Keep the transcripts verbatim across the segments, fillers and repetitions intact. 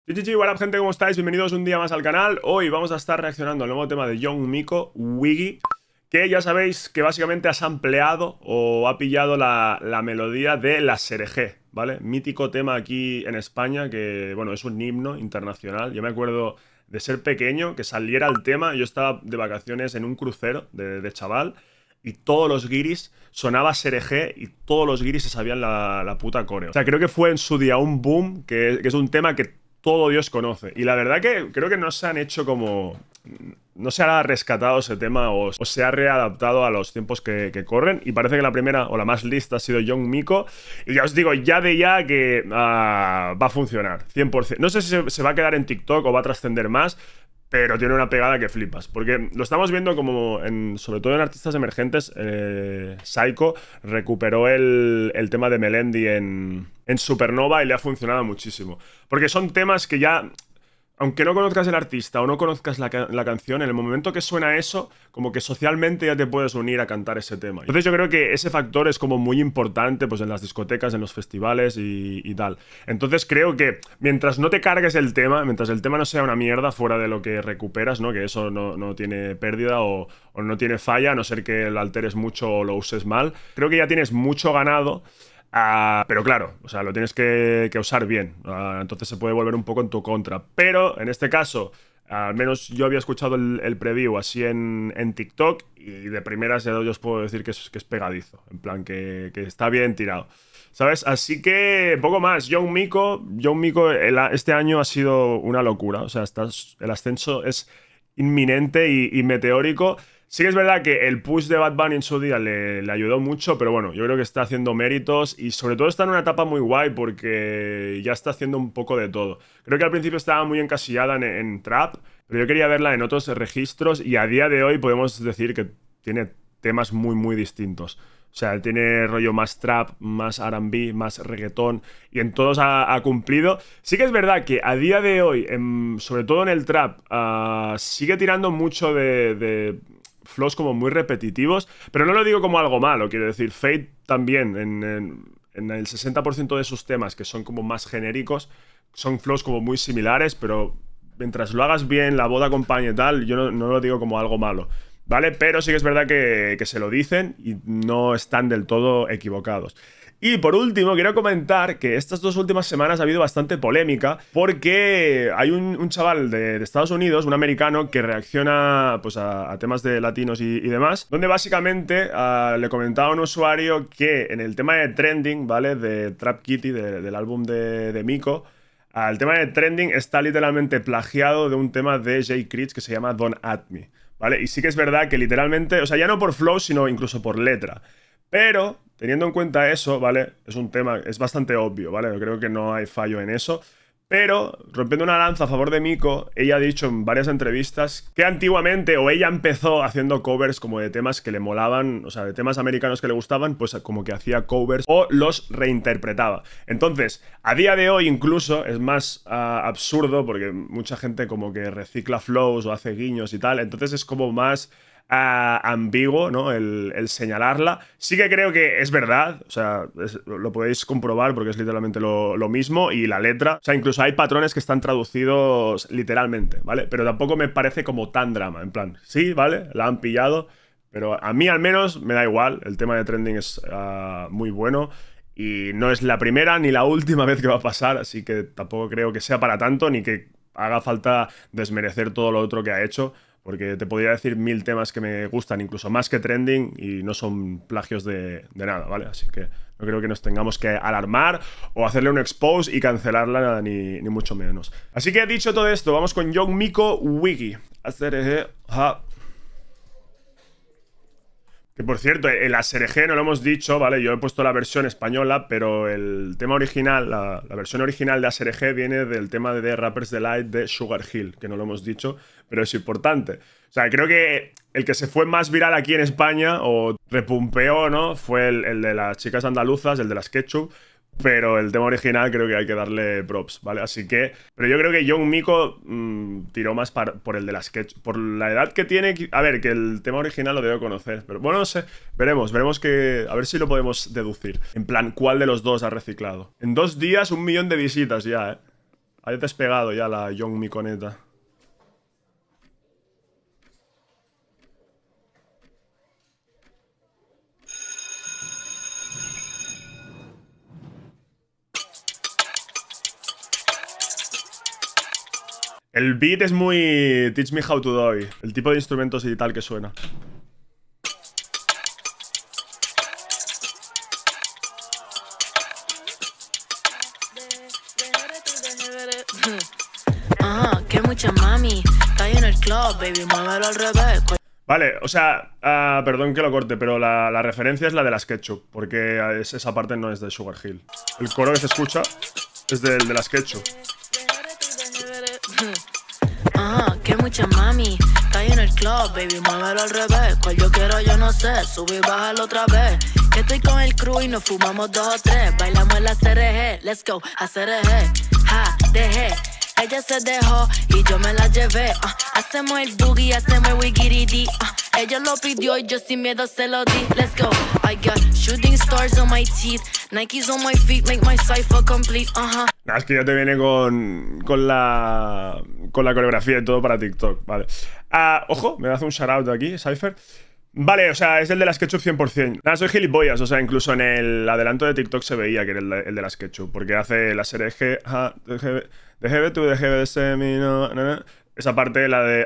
G G, hola gente, ¿cómo estáis? Bienvenidos un día más al canal. Hoy vamos a estar reaccionando al nuevo tema de Young Miko, Wiggy, que ya sabéis que básicamente ha sampleado o ha pillado la, la melodía de La Serejé, ¿vale? Mítico tema aquí en España que, bueno, es un himno internacional. Yo me acuerdo de ser pequeño, que saliera el tema. Yo estaba de vacaciones en un crucero de, de chaval y todos los guiris sonaba Serejé y todos los guiris se sabían la, la puta coreo. O sea, creo que fue en su día un boom, que, que es un tema que todo Dios conoce. Y la verdad que creo que no se han hecho como... No se ha rescatado ese tema o, o se ha readaptado a los tiempos que, que corren. Y parece que la primera o la más lista ha sido Young Miko. Y ya os digo, ya de ya que uh, va a funcionar, cien por cien. No sé si se, se va a quedar en TikTok o va a trascender más, pero tiene una pegada que flipas. Porque lo estamos viendo como, en, sobre todo en artistas emergentes. eh, Saiko recuperó el, el tema de Melendi en, en Supernova y le ha funcionado muchísimo. Porque son temas que ya... Aunque no conozcas el artista o no conozcas la, ca la canción, en el momento que suena eso, como que socialmente ya te puedes unir a cantar ese tema. Entonces yo creo que ese factor es como muy importante pues en las discotecas, en los festivales y, y tal. Entonces creo que mientras no te cargues el tema, mientras el tema no sea una mierda fuera de lo que recuperas, ¿no? Que eso no, no tiene pérdida o, o no tiene falla, a no ser que lo alteres mucho o lo uses mal, creo que ya tienes mucho ganado. Uh, pero claro, o sea, lo tienes que, que usar bien, uh, entonces se puede volver un poco en tu contra. Pero en este caso, uh, al menos yo había escuchado el, el preview así en, en TikTok y de primeras ya os puedo decir que es, que es pegadizo, en plan que, que está bien tirado, ¿sabes? Así que poco más. Young Miko, Young Miko el, este año ha sido una locura, o sea, estás, el ascenso es inminente y, y meteórico. Sí que es verdad que el push de Bad Bunny en su día le, le ayudó mucho, pero bueno, yo creo que está haciendo méritos y sobre todo está en una etapa muy guay porque ya está haciendo un poco de todo. Creo que al principio estaba muy encasillada en, en trap, pero yo quería verla en otros registros y a día de hoy podemos decir que tiene temas muy muy distintos. O sea, tiene rollo más trap, más R and B, más reggaetón y en todos ha, ha cumplido. Sí que es verdad que a día de hoy, en, sobre todo en el trap, uh, sigue tirando mucho de... de flows como muy repetitivos, pero no lo digo como algo malo, quiero decir, Fate también, en, en, en el sesenta por ciento de sus temas, que son como más genéricos, son flows como muy similares, pero mientras lo hagas bien, la voz acompañe y tal, yo no, no lo digo como algo malo, ¿vale? Pero sí que es verdad que, que se lo dicen y no están del todo equivocados. Y por último, quiero comentar que estas dos últimas semanas ha habido bastante polémica porque hay un, un chaval de, de Estados Unidos, un americano, que reacciona pues, a, a temas de latinos y, y demás, donde básicamente uh, le comentaba a un usuario que en el tema de trending, ¿vale? De Trap Kitty, de, del álbum de, de Miko, uh, el tema de trending está literalmente plagiado de un tema de Jay Critch que se llama Don't At Me, ¿vale? Y sí que es verdad que literalmente, o sea, ya no por flow, sino incluso por letra. Pero, teniendo en cuenta eso, ¿vale? Es un tema, es bastante obvio, ¿vale? Yo creo que no hay fallo en eso. Pero, rompiendo una lanza a favor de Miko, ella ha dicho en varias entrevistas que antiguamente, o ella empezó haciendo covers como de temas que le molaban, o sea, de temas americanos que le gustaban, pues como que hacía covers o los reinterpretaba. Entonces, a día de hoy incluso es más uh, absurdo porque mucha gente como que recicla flows o hace guiños y tal, entonces es como más... Uh, ambiguo, ¿no? El, el señalarla. Sí que creo que es verdad, o sea, es, lo podéis comprobar porque es literalmente lo, lo mismo y la letra, o sea, incluso hay patrones que están traducidos literalmente, ¿vale? Pero tampoco me parece como tan drama, en plan, sí, ¿vale? La han pillado, pero a mí al menos me da igual, el tema de trending es uh, muy bueno y no es la primera ni la última vez que va a pasar, así que tampoco creo que sea para tanto ni que haga falta desmerecer todo lo otro que ha hecho. Porque te podría decir mil temas que me gustan, incluso más que trending, y no son plagios de, de nada, ¿vale? Así que no creo que nos tengamos que alarmar o hacerle un expose y cancelarla, ni, ni mucho menos. Así que dicho todo esto, vamos con Young Miko, Wiggy. Que por cierto, el A Serejé no lo hemos dicho, ¿vale? Yo he puesto la versión española, pero el tema original, la, la versión original de A Serejé viene del tema de The Rapper's Delight de Sugar Hill, que no lo hemos dicho, pero es importante. O sea, creo que el que se fue más viral aquí en España, o repumpeó, ¿no? Fue el, el de las chicas andaluzas, el de las Ketchup. Pero el tema original creo que hay que darle props, ¿vale? Así que... Pero yo creo que Young Miko mmm, tiró más par, por el de la sketch. Por la edad que tiene... A ver, que el tema original lo debo conocer. Pero bueno, no sé. Veremos, veremos que... A ver si lo podemos deducir. En plan, ¿cuál de los dos ha reciclado? En dos días, un millón de visitas ya, ¿eh? Ha despegado ya la Young Miconeta. El beat es muy Teach Me How to Do, el tipo de instrumentos y tal que suena. Ajá, que mucha mami. Está ahí en el club, baby, muévelo al revés. Vale, o sea, uh, perdón que lo corte, pero la, la referencia es la de las Ketchup, porque es, esa parte no es de Sugar Hill. El coro que se escucha es del de las Ketchup. Ajá, que mucha mami. Está ahí en el club, baby, muévelo al revés. Cual yo quiero, yo no sé, subir y bájalo otra vez. Que estoy con el crew y nos fumamos dos o tres. Bailamos en la C R G, let's go, a C R G. Ja, dejé. Ella se dejó y yo me la llevé. Uh, hacemos el boogie, hacemos el wigiridi. Uh, ella lo pidió y yo sin miedo se lo di. Let's go. I got shooting stars on my teeth, Nikes on my feet, make my cipher complete. Uh -huh. Nah, es que ya te viene con, con la con la coreografía y todo para TikTok. Vale. Uh, ojo, me das un shoutout aquí, Cypher. Vale, o sea, es el de las Ketchup cien por cien. Nada, soy gilipollas, o sea, incluso en el adelanto de TikTok se veía que era el de, el de las Ketchup, porque hace la serie G, ja, de G, de G B, tú de G B de semi, no, no, no. Esa parte, la de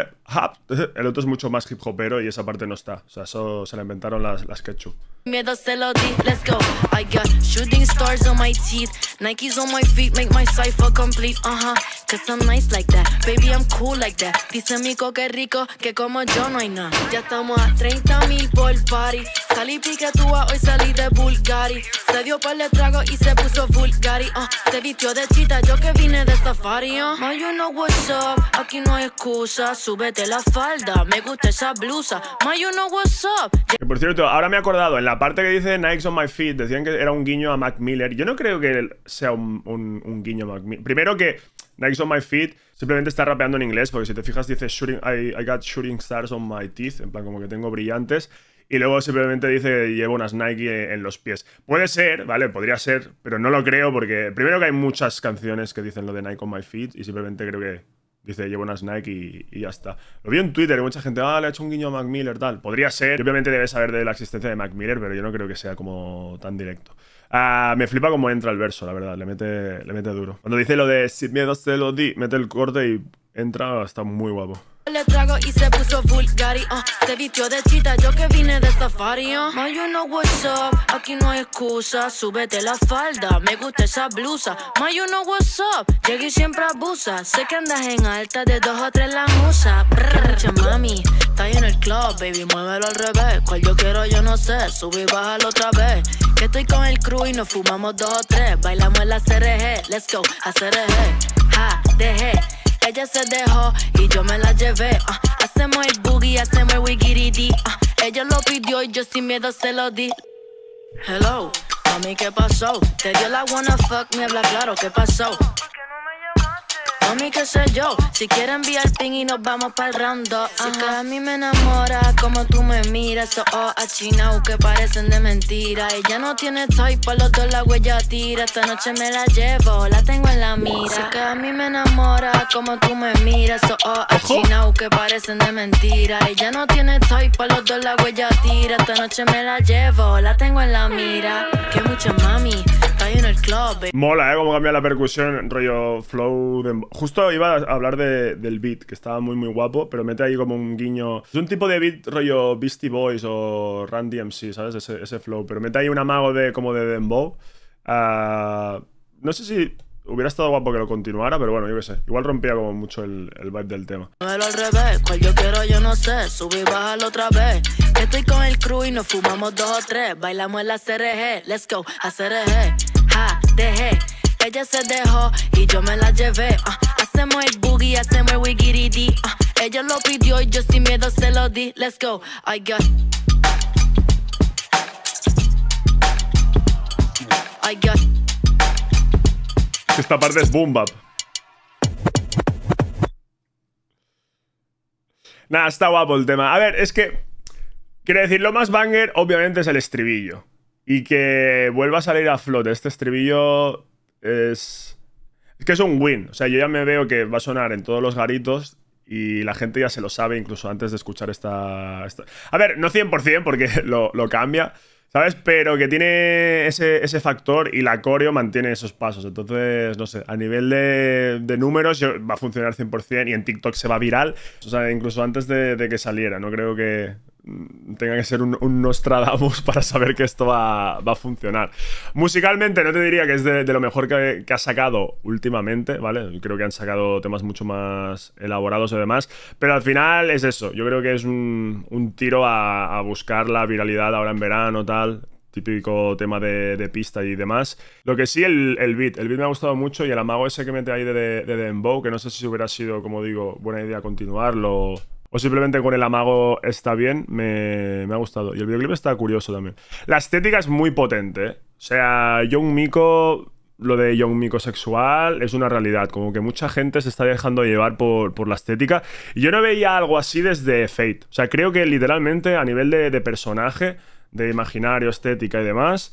el otro es mucho más hip hopero y esa parte no está. O sea, eso se la inventaron las, las Ketchup. Miedo se lo di, let's go. I got shooting stars on my teeth, Nikes on my feet, make my cipher complete. Uh-huh, cause I'm nice like that, baby, I'm cool like that. Dice Mico que rico, que como yo no hay nada. Ya estamos a treinta mil por party. Salí piquetúa, hoy salí de Bulgari. Se dio par de trago y se puso Bulgari. Uh, se vistió de chita, yo que vine de safari. Uh, Ma, you know what's up, aquí no hay excusa. Súbete la falda, me gusta esa blusa. Ma, you know what's up. Que por cierto, ahora me he acordado, en la parte que dice Nikes on my feet, decían que era un guiño a Mac Miller. Yo no creo que sea un, un, un guiño a Mac Miller. Primero que Nikes on my feet simplemente está rapeando en inglés, porque si te fijas dice shooting, I, I got shooting stars on my teeth, en plan como que tengo brillantes. Y luego simplemente dice llevo unas Nike en los pies. Puede ser, ¿vale? Podría ser, pero no lo creo porque primero que hay muchas canciones que dicen lo de Nike on my feet y simplemente creo que dice llevo unas Nike y, y ya está. Lo vi en Twitter y mucha gente, ah, le ha hecho un guiño a Mac Miller, tal. Podría ser. Y obviamente debes saber de la existencia de Mac Miller, pero yo no creo que sea como tan directo. Uh, me flipa cómo entra el verso, la verdad. Le mete, le mete duro. Cuando dice lo de sin miedo se lo di, mete el corte y entra, está muy guapo. Le trago y se puso Bulgari, uh, se vistió de chita, yo que vine de safari, uh. Ma, you know what's up, aquí no hay excusa. Súbete la falda, me gusta esa blusa. Ma, you know what's up, llegué y siempre abusa. Sé que andas en alta, de dos o tres la musa. Brrr, mucha mami, está ahí en el club, baby, muévelo al revés. Cual yo quiero, yo no sé, sube y bájalo otra vez. Que estoy con el crew y nos fumamos dos o tres. Bailamos en la C R G, let's go, a C R G. Ja, dejé. Ella se dejó y yo me la llevé. Uh, hacemos el boogie, hacemos el wigiridi. Uh, ella lo pidió y yo sin miedo se lo di. Hello, mami, ¿qué pasó? Te dio la wanna fuck, me habla claro, ¿qué pasó? Mami, qué sé yo, si quieres enviar ping y nos vamos pa'l round dos. Si que a mí me enamora como tú me miras. Esos ojos achinados que parecen de mentira. Ella no tiene type, pa' los dos la huella tira. Esta noche me la llevo, la tengo en la mira. Si que a mí me enamora como tú me miras. Esos ojos achinados que parecen de mentira. Ella no tiene type, pa' los dos la huella tira. Esta noche me la llevo, la tengo en la mira. Que mucha mami, está ahí en el club, baby. Mola, ¿eh? Cómo cambia la percusión, rollo flow de... Justo iba a hablar de, del beat, que estaba muy muy guapo, pero mete ahí como un guiño. Es un tipo de beat rollo Beastie Boys o Run D M C, ¿sabes? Ese, ese flow. Pero mete ahí un amago de como de dembow. Uh, no sé si hubiera estado guapo que lo continuara, pero bueno, yo qué sé. Igual rompía como mucho el, el vibe del tema. Al revés, cual yo quiero, yo no sé. Sube y bájalo otra vez. Que estoy con el crew y nos fumamos dos o tres. Bailamos en la C R G, let's go, a C R G. Ja, dejé. Ella se dejó y yo me la llevé. Uh, hacemos el boogie, hacemos el wigiridi. Uh, ella lo pidió y yo sin miedo se lo di. Let's go. I got. I got. Esta parte es boom bap. Nada, está guapo el tema. A ver, es que... Quiero decir, lo más banger obviamente es el estribillo. Y que vuelva a salir a flote este estribillo... Es... Es que es un win. O sea, yo ya me veo que va a sonar en todos los garitos y la gente ya se lo sabe incluso antes de escuchar esta... esta... A ver, no cien por cien porque lo, lo cambia, ¿sabes? Pero que tiene ese, ese factor y la coreo mantiene esos pasos. Entonces, no sé, a nivel de, de números yo, va a funcionar cien por cien y en TikTok se va viral. O sea, incluso antes de, de que saliera. No creo que tenga que ser un, un Nostradamus para saber que esto va, va a funcionar. Musicalmente no te diría que es de, de lo mejor que, que ha sacado últimamente, ¿vale? Creo que han sacado temas mucho más elaborados y demás, pero al final es eso. Yo creo que es un, un tiro a, a buscar la viralidad ahora en verano, tal. Típico tema de, de pista y demás. Lo que sí, el, el beat. El beat me ha gustado mucho y el amago ese que mete ahí de, de, de Dembow, que no sé si hubiera sido, como digo, buena idea continuarlo o simplemente con el amago está bien, me, me ha gustado. Y el videoclip está curioso también. La estética es muy potente, ¿eh? O sea, Young Miko, lo de Young Miko sexual es una realidad. Como que mucha gente se está dejando llevar por, por la estética. Y yo no veía algo así desde Fate. O sea, creo que literalmente a nivel de, de personaje, de imaginario, estética y demás...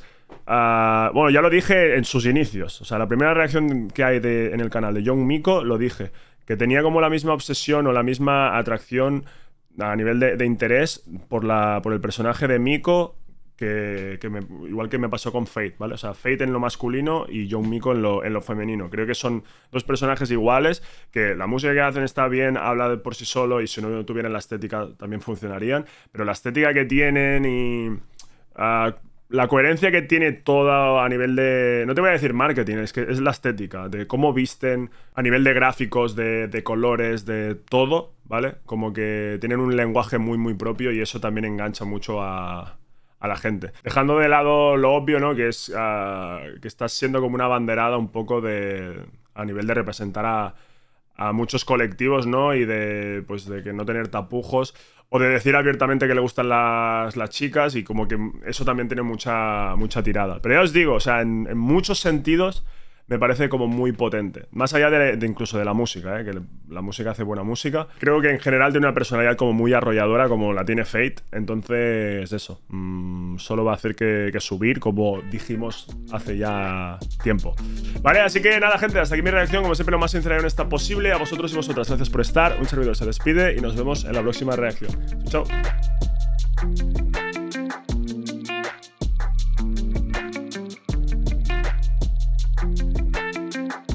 Uh, bueno, ya lo dije en sus inicios. O sea, la primera reacción que hay de, en el canal de Young Miko, lo dije. Que tenía como la misma obsesión o la misma atracción a nivel de, de interés por, la, por el personaje de Miko, que, que me, igual que me pasó con Fate, ¿vale? O sea, Fate en lo masculino y Young Miko en lo, en lo femenino. Creo que son dos personajes iguales, que la música que hacen está bien, habla de por sí solo, y si no tuvieran la estética también funcionarían. Pero la estética que tienen y... Uh, la coherencia que tiene toda a nivel de... No te voy a decir marketing, es que es la estética, de cómo visten, a nivel de gráficos, de, de colores, de todo, ¿vale? Como que tienen un lenguaje muy, muy propio y eso también engancha mucho a, a la gente. Dejando de lado lo obvio, ¿no? Que es uh, que estás siendo como una banderada un poco de... a nivel de representar a, a muchos colectivos, ¿no? Y de, pues, de que no tener tapujos... O de decir abiertamente que le gustan las, las chicas y como que eso también tiene mucha, mucha tirada. Pero ya os digo, o sea, en, en muchos sentidos me parece como muy potente. Más allá de, de incluso de la música, ¿eh? Que la música hace buena música. Creo que en general tiene una personalidad como muy arrolladora, como la tiene Fate. Entonces, eso. Mmm, solo va a hacer que, que subir, como dijimos hace ya tiempo. Vale, así que nada, gente, hasta aquí mi reacción. Como siempre, lo más sincera y honesta posible. A vosotros y vosotras, gracias por estar. Un servidor se despide y nos vemos en la próxima reacción. Chao.